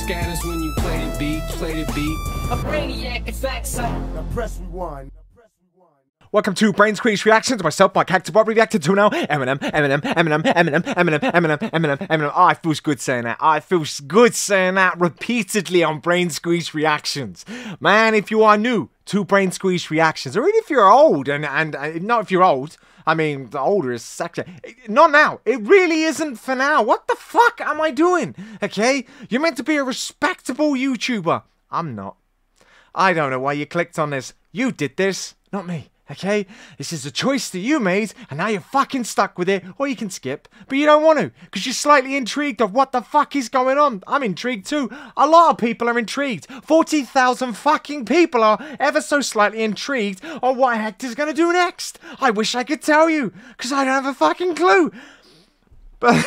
scatters when you play the beat, A brainiac, effects. Now press rewind. Welcome to Brainsqueezereactions. Myself, Mike Hector. What we reacted to now? Eminem. Oh, it feels good saying that. It feels good saying that repeatedly on Brainsqueezereactions. Man, if you are new to Brainsqueezereactions, or even if you're old, and not if you're old, I mean, the older is sexy. Not now. It really isn't for now. What the fuck am I doing? Okay? You're meant to be a respectable YouTuber. I'm not. I don't know why you clicked on this. You did this, not me. Okay? This is a choice that you made, and now you're fucking stuck with it, or you can skip. But you don't want to, because you're slightly intrigued of what the fuck is going on. I'm intrigued too. A lot of people are intrigued. 40,000 fucking people are ever so slightly intrigued on what Hector's gonna do next. I wish I could tell you, because I don't have a fucking clue. But...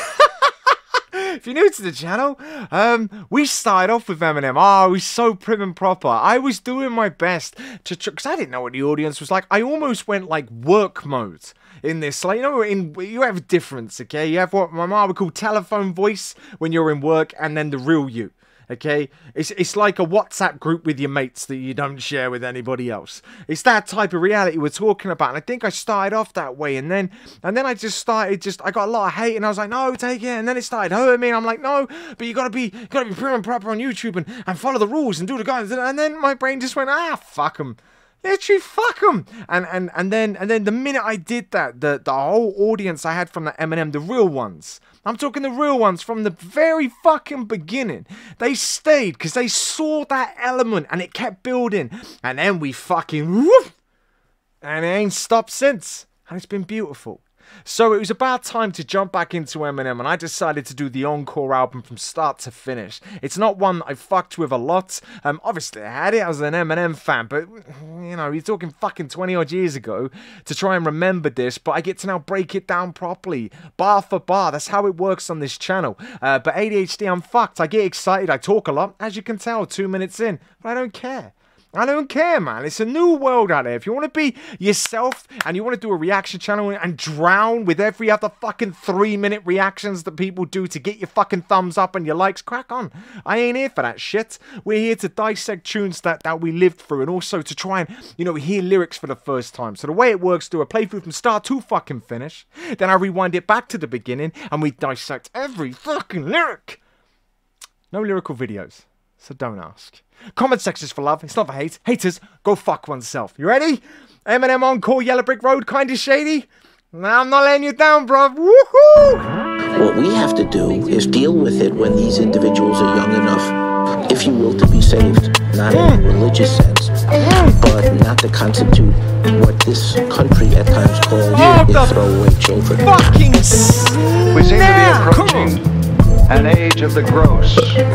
if you're new to the channel, we started off with Eminem. Oh, it was so prim and proper. I was doing my best to, because I didn't know what the audience was like. I almost went like work mode in this. Like, you know, you have a difference, okay? You have what my mom would call telephone voice when you're in work, and then the real you. Okay, it's like a WhatsApp group with your mates that you don't share with anybody else. It's that type of reality we're talking about, and I think I started off that way, and then I just started I got a lot of hate, and I was like, no, take it, and then it started hurting me, and I'm like, no, but you gotta be prim and proper on YouTube and follow the rules and do the guys, and then my brain just went, fuck them. Literally, fuck them. And then the minute I did that, the whole audience I had from the Eminem, the real ones, I'm talking the real ones from the very fucking beginning, they stayed because they saw that element and it kept building. And then we fucking woof, and it ain't stopped since. And it's been beautiful. So it was about time to jump back into Eminem, and I decided to do the Encore album from start to finish. It's not one that I fucked with a lot. Obviously I had it, I was an Eminem fan, but, you know, you're talking fucking 20 odd years ago to try and remember this, but I get to now break it down properly, bar for bar. That's how it works on this channel. But ADHD, I'm fucked. I get excited, I talk a lot, as you can tell, 2 minutes in, but I don't care. I don't care, man. It's a new world out there. If you want to be yourself and you want to do a reaction channel and drown with every other fucking 3-minute reactions that people do to get your fucking thumbs up and your likes, crack on. I ain't here for that shit. We're here to dissect tunes that we lived through, and also to try and, you know, hear lyrics for the first time. So the way it works, do a playthrough from start to fucking finish. Then I rewind it back to the beginning and we dissect every fucking lyric. No lyrical videos, so don't ask. Comment section's for love, it's not for hate. Haters, go fuck oneself. You ready? Eminem Encore, Yellow Brick Road, kinda shady? Nah, I'm not letting you down, bruv. Woohoo! What we have to do is deal with it when these individuals are young enough, if you will, to be saved. Not in a religious sense, but not to constitute what this country at times calls throwaway children. Fucking We seem to be approaching an age of the gross.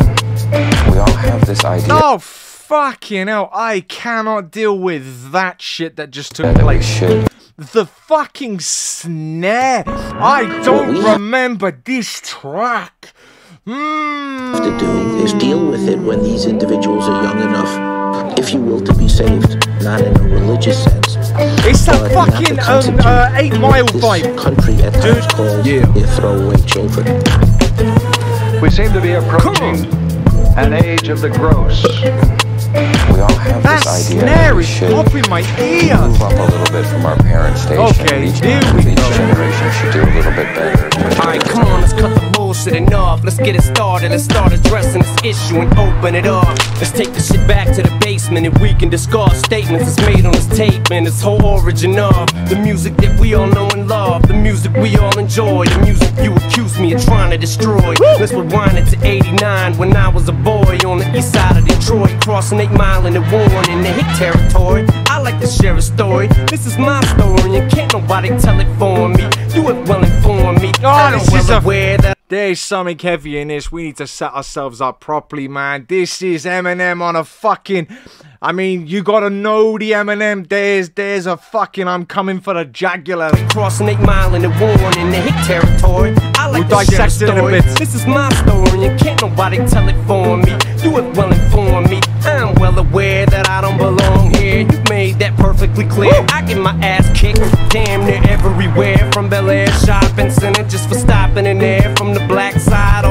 We all have this idea. Oh, fucking hell. I cannot deal with that shit that just took place. The fucking snare. I don't remember this track. What we have to do is deal with it when these individuals are young enough, if you will, to be saved. Not in a religious sense. It's that fucking 8 Mile vibe. Country at times called throwaway children. We seem to be approaching an age of the gross. We all have this idea that we should in my ears. Move up a little bit from our parent station. Okay, each generation should do a little bit better. Alright, come on, let's cut the bullshitting off. Let's get it started, let's start addressing this issue and open it up. Let's take the shit back to the basement and we can discuss statements that's made on this tape and its whole origin of the music that we all know and love, the music we all enjoy, the music you accuse me of trying to destroy. Let's rewind it to 89 when I was a boy on the east side of Detroit, crossing 8 Mile in the Warren in the hit territory. I like to share a story. This is my story and can't nobody tell it for me. You have well informed me. I'm well aware that there's something heavy in this. We need to set ourselves up properly, man. This is Eminem on a fucking... I mean, you gotta know the Eminem. There's a fucking... I'm coming for the jugular. Crossing 8 Mile in the Warren in the hit territory. I like to share a story. This is my story and can't nobody tell it for me. You have well informed me. I'm well aware that I don't belong here. You made that perfectly clear. I get my ass kicked damn near everywhere, from Bel Air shopping center just for stopping in there, from the black side all the way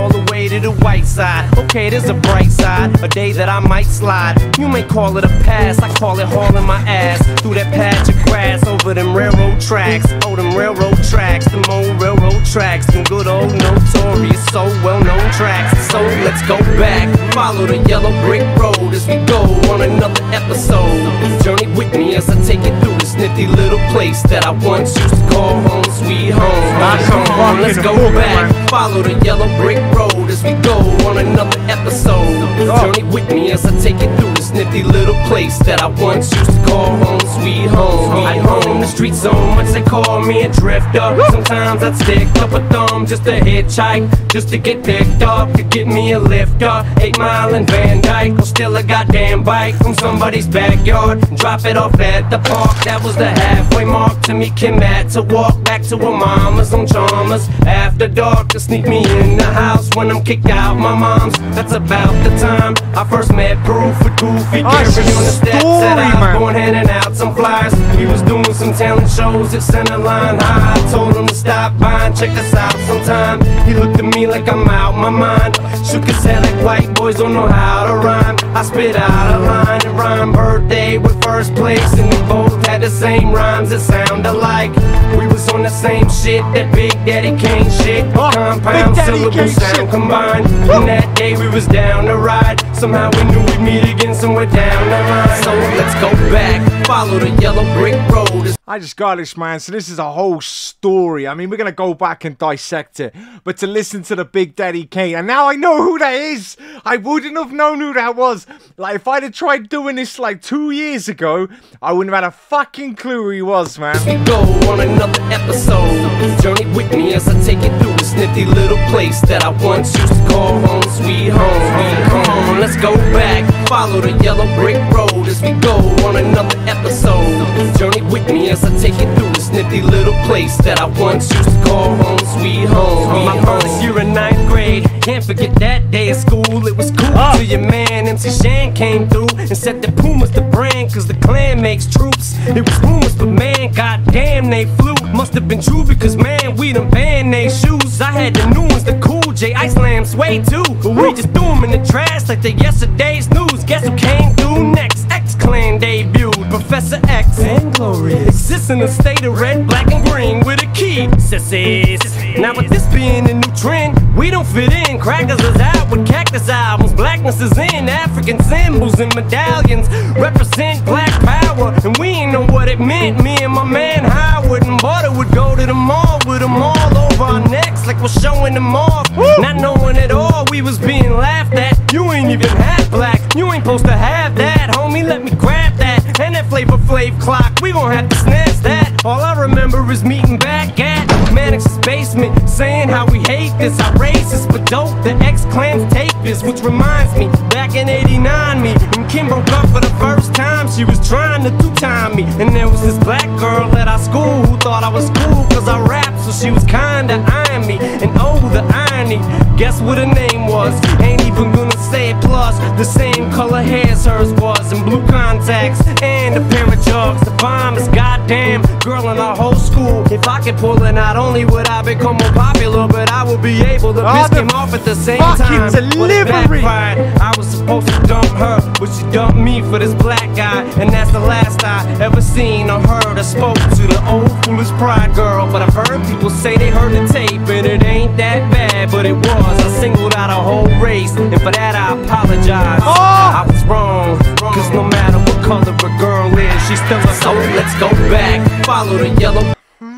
way to the white side. Okay, there's a bright side, a day that I might slide. You may call it a pass, I call it hauling my ass through that patch of grass over them railroad tracks. Oh, them railroad tracks, them old railroad tracks, them good old notorious, so well-known tracks. So let's go back, follow the yellow brick road as we go on another episode. Journey with me as I take it through this nifty little place that I once used to call home, sweet home. Let's go back, follow the yellow brick road as we go on another episode. Journey with me as I take it through this nifty little place that I once used to call home, sweet home. I roam the streets so much they call me a drifter. Sometimes I'd stick up a thumb just to hitchhike, just to get picked up, to get me a lifter. 8 Mile and Van Dyke, or still a goddamn bike from somebody's backyard. Drop it off at the park, that was the halfway mark. To me, Kim had to walk back to her mama's on Chalmers after dark to sneak me in the house when I'm kicked out my mom's. That's about the time I first met Proof with Goofy Gary on the steps that I was going handing out some flyers. He was doing some talent shows at Centerline High. I told him to stop by and check us out sometime. He looked at me like I'm out my mind, shook his head like white boys don't know how to rhyme. I spit out a line and rhyme birthday with first place, and we both had the same rhymes that sound alike. We was on the same shit, that Big Daddy Kane shit, compound syllable sound combined. And that day we was down to ride, somehow we knew we'd meet again somewhere down the line. So let's go back, follow the yellow brick road. I just got this, man. So this is a whole story. I mean, we're going to go back and dissect it. But to listen to the Big Daddy Kane, and now I know who that is. I wouldn't have known who that was. Like, if I'd have tried doing this like 2 years ago, I wouldn't have had a fucking clue who he was, man. We go on another episode. Journey with me as I take it through this nifty little place that I once used to call home, sweet home. Come on, let's go back, follow the yellow brick road as we go on another episode. Journey with me as I take it through this nifty little place that I once used to call home, sweet home. My first year in 9th grade, can't forget that day at school. It was cool till your man MC Shan came through and said that Puma's the brand cause the clan makes troops. It was rumors, but man, goddamn they flew. Must have been true because man, we done banned they shoes. I had the new ones, the Cool J, Ice Lamb, Sway too, but we just threw them in the trash like they yesterday's news. Guess who came through next? X-Clan debuted, Professor X and Glorious. Exists in a state of red, black, and green with a key, sissies. Now with this being a new trend, we don't fit in. Crackers is out with cactus albums, blackness is in. African symbols and medallions represent black power, and we ain't know what it meant. Me and my man Howard and Butter would go to the mall with them all over our necks like we're showing them off. Not knowing at all we was being laughed at. You ain't even half black, you ain't supposed to have that. Homie, let me grab that, and that Flavor Flav clock, we gon' have to snatch that. All I remember is meeting back at Mannix's basement, saying how we hate this, how racist, but dope, the X-Clans take this. Which reminds me, back in '89, me and Kim broke up for the first time. She was trying to two-time me, and there was this black girl at our school who thought I was cool cause I rap, so she was kinda eyeing me. And oh, the irony, guess what her name was? Ain't even gonna say it. Plus, the same color hair as hers was, and blue contacts, and a pair of jugs. The bomb is goddamn girl in our whole school. If I could pull it, not only would I become more popular, but I would be able to piss him off at the same time. Delivery. I was supposed to dump her, but she dumped me for this black guy, and that's the last I ever seen or heard or spoke to the old foolish pride girl. But I've heard people say they heard the tape, and it ain't that bad, but it was. I singled out a whole race, and for that I apologize. I was wrong, cause no matter what color a girl is, she's still a soul. Let's go back, follow the yellow.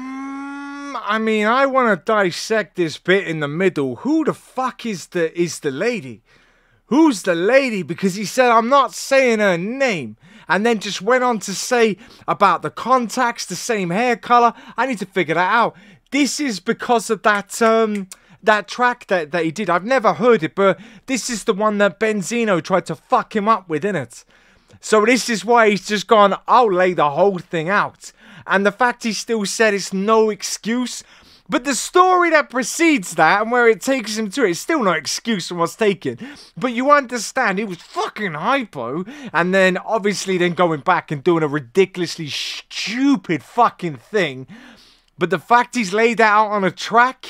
I mean, I want to dissect this bit in the middle. Who the fuck is the lady? Who's the lady? Because he said, I'm not saying her name. And then just went on to say about the contacts, the same hair color. I need to figure that out. This is because of that track that he did. I've never heard it, but this is the one that Benzino tried to fuck him up with, innit? So this is why he's just gone, I'll lay the whole thing out. And the fact he still said it's no excuse. But the story that precedes that and where it takes him to it's still no excuse from what's taken. But you understand, it was fucking hypo. And then obviously then going back and doing a ridiculously stupid fucking thing. But the fact he's laid that out on a track,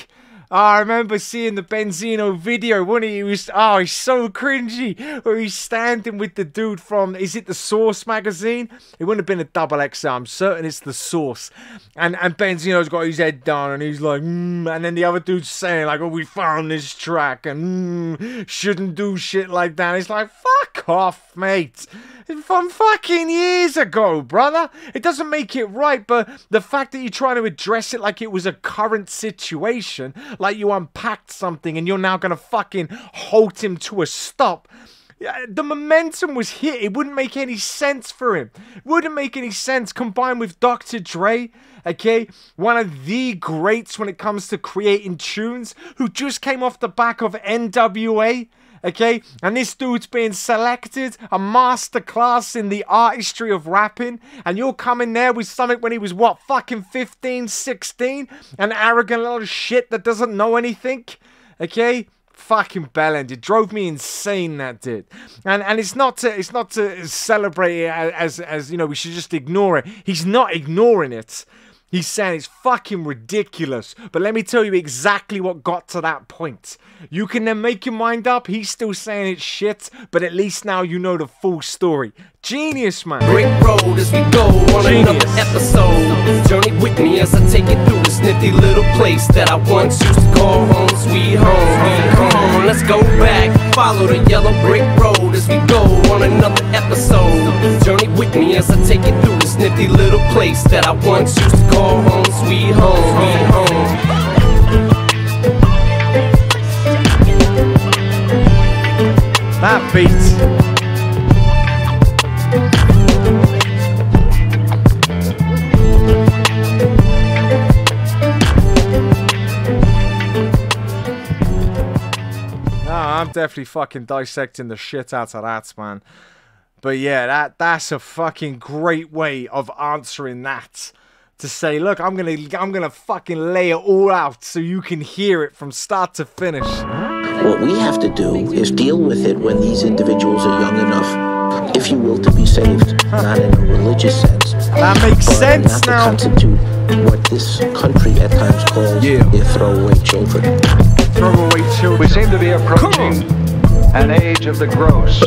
I remember seeing the Benzino video, wasn't he? He was, oh, he's so cringy. Where he's standing with the dude from, is it the Source magazine? It wouldn't have been a double XL, I'm certain it's the Source. And Benzino's got his head down and he's like, and then the other dude's saying like, oh, we found this track and shouldn't do shit like that. It's like, fuck off, mate. From fucking years ago, brother. It doesn't make it right, but the fact that you're trying to address it like it was a current situation, like you unpacked something and you're now gonna fucking halt him to a stop. The momentum was hit. It wouldn't make any sense for him. It wouldn't make any sense combined with Dr. Dre, okay? One of the greats when it comes to creating tunes, who just came off the back of NWA. Okay, and this dude's being selected, a masterclass in the artistry of rapping, and you're coming there with something when he was, what, fucking 15, 16? An arrogant little shit that doesn't know anything, okay? Fucking bellend. It drove me insane, that did. And it's not to celebrate it as you know, we should just ignore it. He's not ignoring it. He's saying it's fucking ridiculous. But let me tell you exactly what got to that point. You can then make your mind up. He's still saying it's shit, but at least now you know the full story. Genius, man. Brick road as we go on another episode. Journey with me as I take it through this nifty little place that I once used to call home, sweet home. Come on, let's go back. Follow the yellow brick road as we go on another episode. Journey with me as I take it through this nifty little place that I once used to call home, sweet home. Sweet home. That beat. I'm definitely fucking dissecting the shit out of that, man. But yeah, that's a fucking great way of answering that. To say, look, I'm gonna fucking lay it all out so you can hear it from start to finish. What we have to do is deal with it when these individuals are young enough, if you will, to be saved, not in a religious sense. That makes sense not now. To constitute what this country at times calls their throwaway children. Throwaway children. We seem to be approaching an age of the gross.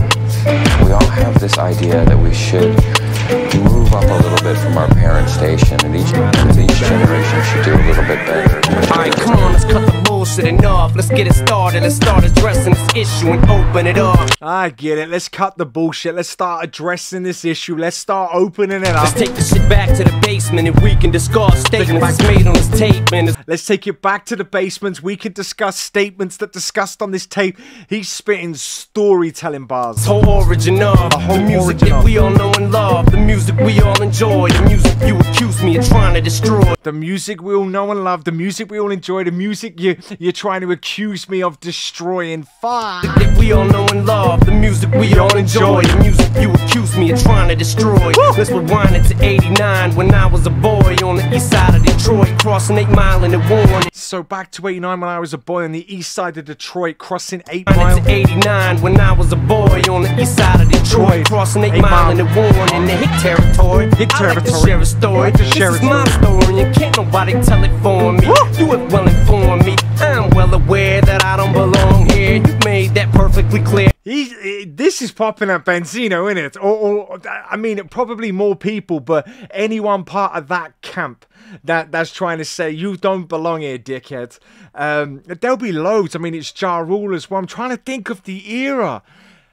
We all have this idea that we should move up a little bit from our parent station, and each generation should do a little bit better. Alright, come on, let's cut the bullshit enough. Let's get it started. Let's start addressing this issue and open it up. I get it. Let's cut the bullshit. Let's start addressing this issue. Let's start opening it up. Let's take the shit back to the basement and we can discuss statements made on this tape. And let's take it back to the basement. We can discuss statements that discussed on this tape. He's spitting storytelling bars. The whole origin of the music that we all know and love. The music we all enjoy. The music you accuse me of trying to destroy. The music we all know and love. The music we all enjoy. The music you're trying to accuse me of destroying. Fuck. That we all know and love. The music we all enjoy. The music you accuse me of trying to destroy. Let's rewind it to 89 when I was a boy on the east side of Detroit, crossing 8 Mile in the Warren. So back to 89 when I was a boy on the east side of Detroit, crossing 8 Mile. Mile. To 89 when I was a boy on the east side of Detroit, crossing 8 Mile in the Warren in the hit territory. I like to share a story. This is my story and can't nobody tell it for me. You have well informed me. I'm well aware that I don't belong here. You made that perfectly clear. This is popping at Benzino, isn't it? Or I mean, probably more people, but anyone part of that camp that's trying to say you don't belong here, dickhead. There'll be loads. I mean, it's Ja Rule as well. I'm trying to think of the era.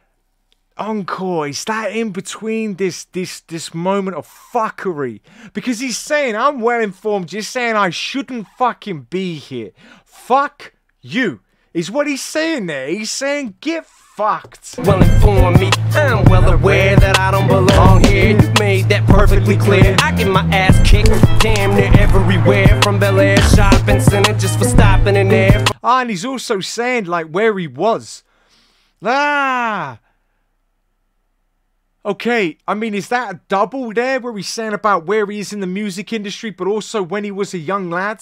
Encore, is that in between this moment of fuckery? Because he's saying, I'm well informed, just saying I shouldn't fucking be here. Fuck you, is what he's saying there. He's saying, get fucked. Well informed me, I'm well aware that I don't belong here. You made that perfectly clear. I get my ass kicked damn near everywhere, from Bel Air shopping center just for stopping in there. And he's also saying, like, where he was. Okay, I mean, is that a double there where he's saying about where he is in the music industry, but also when he was a young lad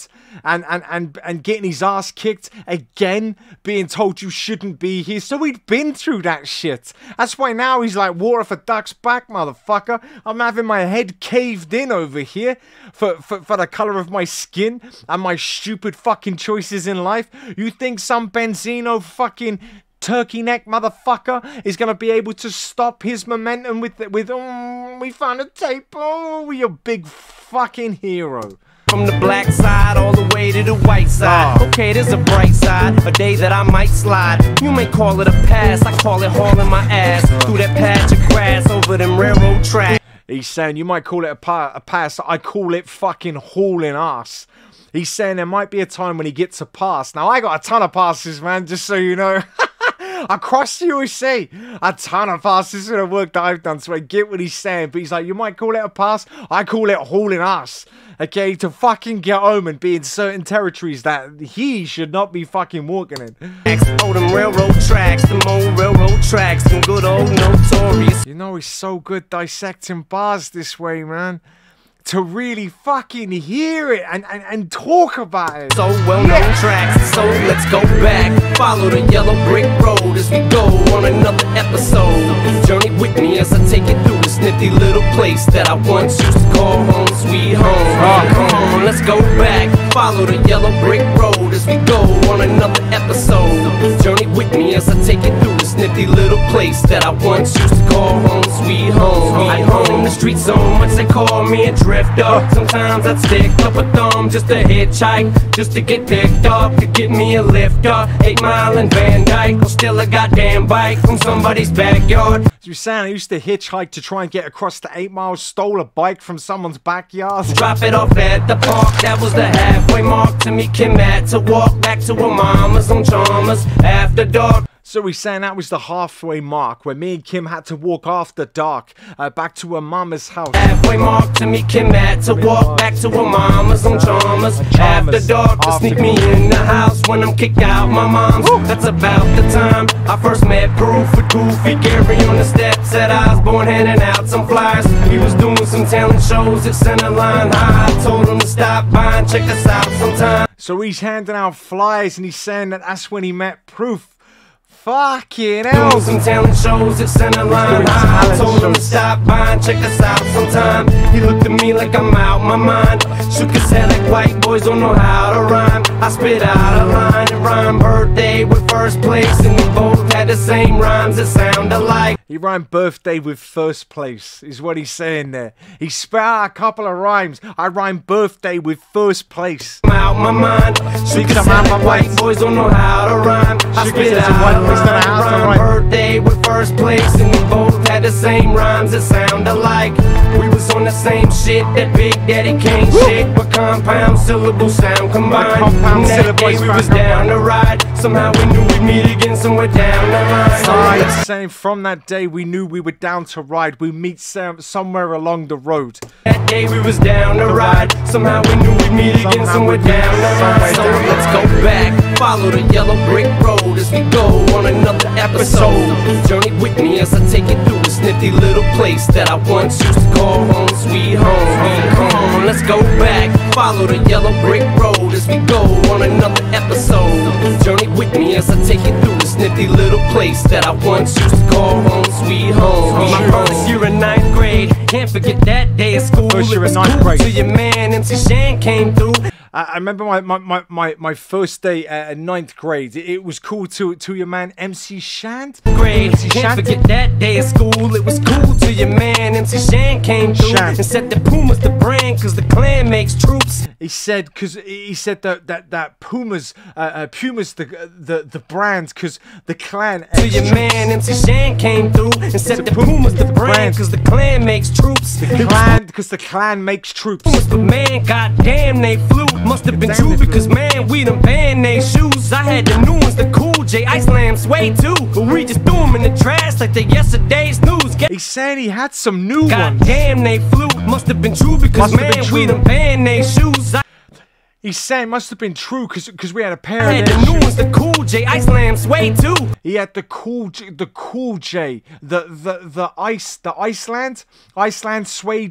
and getting his ass kicked again, being told you shouldn't be here? So he'd been through that shit. That's why now he's like, water for duck's back, motherfucker. I'm having my head caved in over here for the color of my skin and my stupid fucking choices in life. You think some Benzino fucking turkey neck motherfucker is gonna be able to stop his momentum with we found a tape, oh, you big fucking hero. From the black side all the way to the white side. Okay, there's a bright side, a day that I might slide. You may call it a pass, I call it hauling my ass through that patch of grass over them railroad tracks. He's saying you might call it a pass, I call it fucking hauling ass. He's saying there might be a time when he gets a pass. Now I got a ton of passes, man, just so you know. Across the USA, a ton of passes for the work that I've done, so I get what he's saying. But he's like, you might call it a pass, I call it hauling ass. Okay, to fucking get home and be in certain territories that he should not be fucking walking in. Oh, them railroad tracks, them old railroad tracks, them good old notorious. You know, he's so good dissecting bars this way, man. To really fucking hear it and talk about it. So well-known tracks, so let's go back. Follow the yellow brick road as we go on another episode. Journey with me as I take you through this nifty little place that I once used to call home, sweet home. Come on, let's go back. Follow the yellow brick road as we go on another episode. Journey with me as I take you through this nifty little place that I once used to call home, sweet home. I own the street so much they call me a drifter. Sometimes I'd stick up a thumb just to hitchhike, just to get picked up, to get me a lift up. 8 Mile and Van Dyke, or still a goddamn bike from somebody's backyard. So you're saying I used to hitchhike to try and get across the 8 Mile, stole a bike from someone's backyard? Drop it off at the park, that was the halfway mark. To meet Kim had to walk back to her mama's on Chalmers after dark. So he's saying that was the halfway mark where me and Kim had to walk after dark back to her mama's house. Halfway mark to me, Kim had to walk back to her mama's on Chalmers after dark to sneak me in the house when I'm kicked out my mom's. That's about the time I first met Proof with Goofy Gary on the steps at Osborne handing out some flyers. He was doing some talent shows at Centerline High. I told him to stop by and check us out sometime. So he's handing out flyers and he's saying that that's when he met Proof. Fucking hell. Doing some talent shows at Centerline High. I told him to stop by and check us out sometime. He looked at me like I'm out my mind, shook his head like white boys don't know how to rhyme. I spit out a line and rhymed birthday with first place, and we both had the same rhymes that sound alike. He rhymed birthday with first place, is what he's saying there. He spat out a couple of rhymes. I rhymed birthday with first place. I'm out my mind, shook his head like white boys don't know how to rhyme. I spit out a line and rhymed birthday with first place, and we both had the same rhymes that sound alike. We was on the same shit, that Big Daddy Kane shit, but compound syllable sound combined. That day we was down to ride. Somehow we knew we'd meet again somewhere down the line. Saying from that day we knew we were down to ride. We meet somewhere along the road. That day we was down to ride. Somehow we knew we'd meet again somewhere down the line. So let's go back, follow the yellow brick road as we go on another episode. Journey with me as I take you through this nifty little place that I once used to call home, sweet home. Come on, let's go back, follow the yellow brick road as we go on another episode. Journey with me as I take you through this nifty little place that I once used to call home, sweet home. My first year in 9th grade, can't forget that day of school. First year in 9th cool grade. till your man MC Shan came through. I remember my first day at 9th grade. It was cool to your man MC Shant. Can't forget that day of school. It was cool till your man MC Shan came through and said that Puma's the brand cause the clan makes troops. He said that Puma's the brand cause the clan. Till your man MC Shan came through and said that Puma's the brand cause the clan makes troops. The clan because the clan makes troops. But man, goddamn, they flew. Must have been true because man, we done banned they shoes. I had the new ones, the Cool J, Iceland Sway too, but we just threw them in the trash like they yesterday's news. He's saying he had some new ones. Goddamn, they flew. Must have been true because man, we done banned they shoes. He's saying it must have been true because we had a pair I had of the new ones, the Cool J, Iceland Sway too. He had the Cool J, the Iceland Sway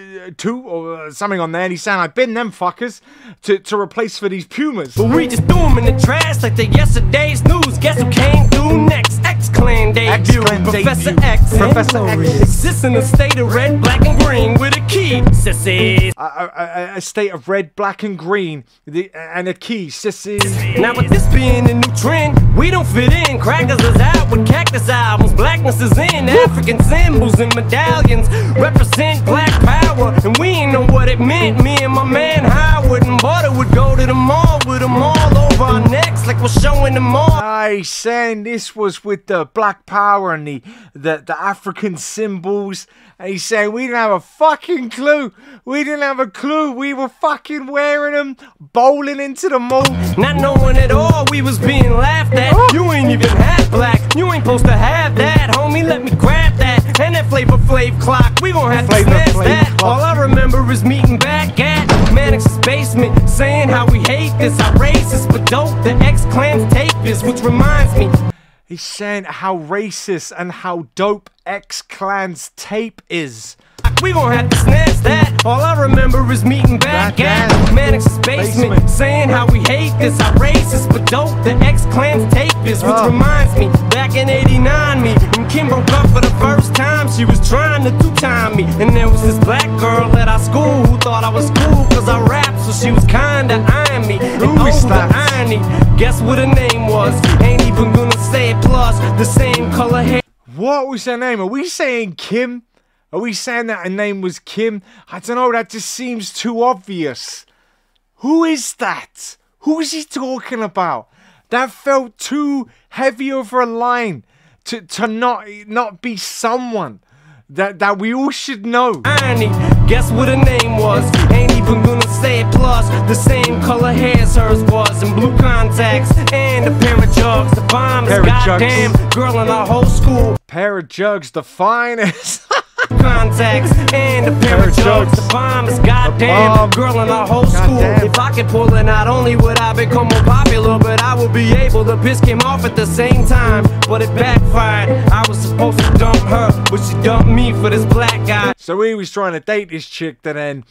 2 or something on there, and he's saying I bin them fuckers to replace for these Pumas. But we just threw them in the trash like the yesterday's news. Guess who came through next? X-Clan debut. Professor X. Professor X exists in a state of red, black, and green with a key. Sissies. A state of red, black, and green, and a key. Sissies. Now with this being a new trend, we don't fit in. Crackers is out with cactus albums. Blackness is in. African symbols and medallions represent black power, and we ain't know what it meant. Me and my man Howard and Butter would go to the mall with them all over our necks like we're showing them all. I saying this was with the black power and the African symbols. And he's saying we didn't have a fucking clue. We didn't have a clue. We were fucking wearing them, bowling into the mall. Not knowing at all we was being laughed at. You ain't even half black. You ain't supposed to have that, homie. Let me grab that. And that Flavor Flav clock, we gon' have to snatch that. All I remember is meeting back at Mannix's basement, saying how we hate this, how racist, but dope. The X-Clan's tape is, which reminds me. He's saying how racist and how dope X-Clan's tape is. We gon' have to snatch that. All I remember is meeting back at Mannix's basement, saying how we hate this, how racist, but dope. The X-Clan's tape is, which reminds me, back in '89, me and Kim broke up for the first time. She was trying to two-time me, and there was this black girl at our school who thought I was cool cause I rap, so she was kinda eyeing me. And oh, the irony, guess what her name was? Ain't even gonna say it, plus the same color hair. What was her name? Are we saying Kim? Are we saying that her name was Kim? I don't know, that just seems too obvious. Who is that? Who is he talking about? That felt too heavy over a line to not be someone that we all should know. Irony, guess what her name was? Ain't even gonna say it, plus the same color hair as hers was, and blue contacts and a pair of jugs. The bomb is goddamn girl in our whole school. Pair of jugs, the finest. Contacts and a pair of jugs. The bomb is goddamn girl in our whole school. If I could pull it, not only would I become more popular, but I would be able to piss Kim off at the same time. But it backfired. I was supposed to dump her, but she dumped me for this black guy. So he was trying to date this chick to then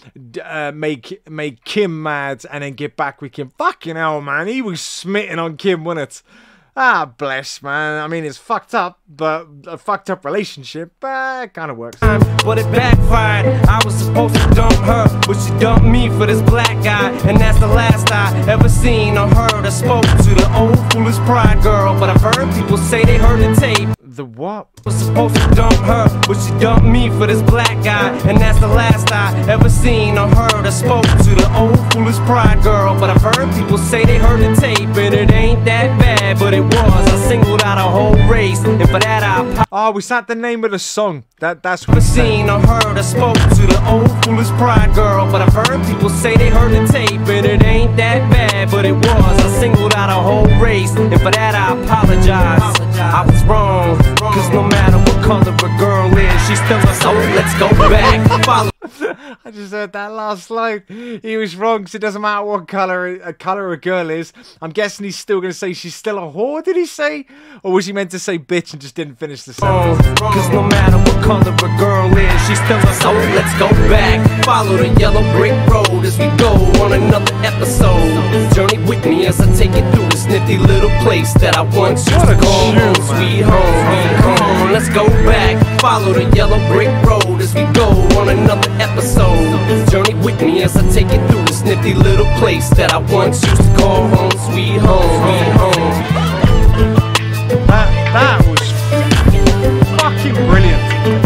make Kim mad and then get back with Kim. Fucking hell, man. He was smitten on Kim, wasn't it? Ah, bless, man. I mean, it's fucked up, but a fucked up relationship, but it kind of works. But it backfired. I was supposed to dump her, but she dumped me for this black guy. And that's the last I ever seen or heard or spoke to the old foolish pride girl. But I've heard people say they heard the tape. The what? I was supposed to dump her, but she dumped me for this black guy. And that's the last I ever seen or heard or spoke to the old foolish pride girl. But I've heard people say they heard the tape, and it ain't that bad, but it was. I singled out a whole race, and for that I. Oh, was that the name of the song? That's what. I've seen or heard or spoke to the old foolish pride girl, but I've heard people say they heard the tape, and it ain't that bad, but it was. I singled out a whole race, and for that I apologize. I was wrong, cause no matter what color a girl is, she's still a soul. Let's go back. Follow. I just heard that last line. He was wrong, because it doesn't matter what color a girl is. I'm guessing he's still going to say she's still a whore, did he say? Or was he meant to say bitch and just didn't finish the sentence? Cause no matter what color a girl is, she's still a soul. Let's go back. Follow the yellow brick road as we go on another episode. Journey with me as I take you through this nifty little place that I once used to call home, sweet home. Come on, let's go back. Follow the yellow brick road as we go on another episode. Journey with me as I take you through this nifty little place that I once used to call home, sweet home. That was fucking brilliant.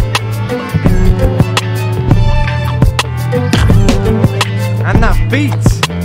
And that beat.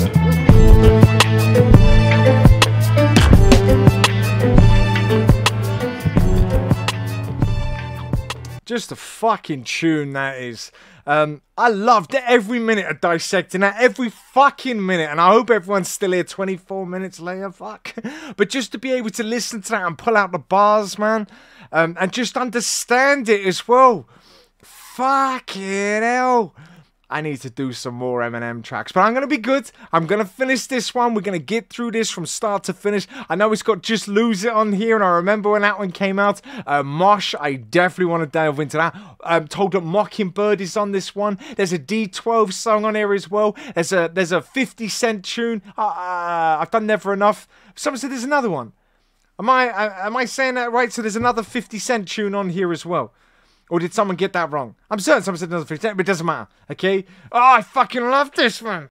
Just a fucking tune that is. I loved every minute of dissecting that, every fucking minute, and I hope everyone's still here 24 minutes later, fuck. But just to be able to listen to that and pull out the bars, man, and just understand it as well. Fucking hell. I need to do some more Eminem tracks. But I'm going to be good. I'm going to finish this one. We're going to get through this from start to finish. I know it's got Just Lose It on here, and I remember when that one came out. Mosh, I definitely want to delve into that. I'm told that Mockingbird is on this one. There's a D12 song on here as well. There's a 50 Cent tune. I've done Never Enough. Someone said there's another one. Am I saying that right? So there's another 50 Cent tune on here as well. Or did someone get that wrong? I'm certain someone said another 50 Cent, but it doesn't matter. Okay? Oh, I fucking love this one.